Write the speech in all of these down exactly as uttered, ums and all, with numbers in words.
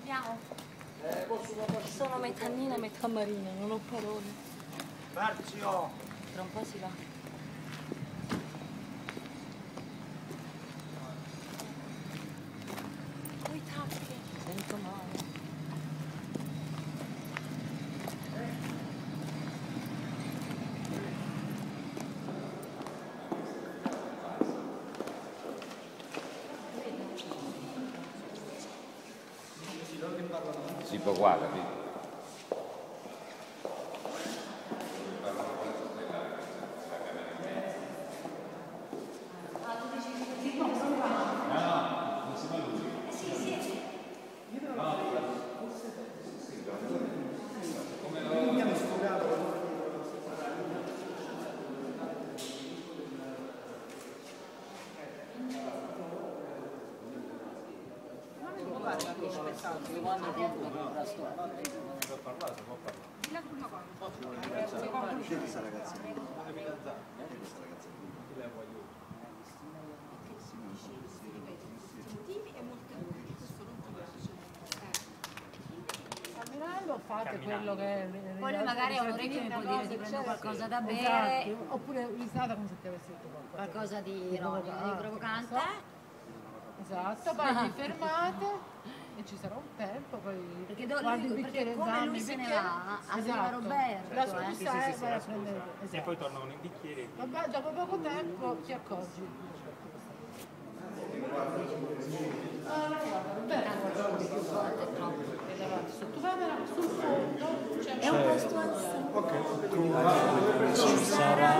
Andiamo. Sono metà nina e metà marina, non ho parole. Marzio! Tra un po' si va. Coi tacchi. Sento male. Si può qua, capito? Questa ragazza qui. Questa ragazza qui. Camminando fate quello che... Poi lui magari a un orecchio mi può dire ti prendo qualcosa da bere. Esatto. Oppure risata come se ti avessi detto qualcosa. Qualcosa di ironico, di provocante. Esatto, poi vi fermate e ci sarà un tempo, poi Perché, do, guardi lui, il perché bicchiere, come esami, lui il se ne bicchiere. va, a Esatto. Roberto. La eh. scusa Sì, è sì, sì, vai la a scusa. prendere... E Esatto. poi tornano i bicchieri. Vabbè, dopo poco tempo ti accorgi. Sotto camera, sul fondo c'è È un posto alto. Ci sarà,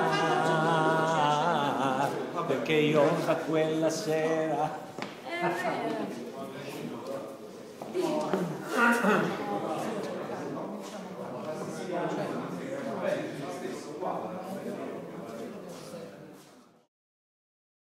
perché io da quella sera È vero.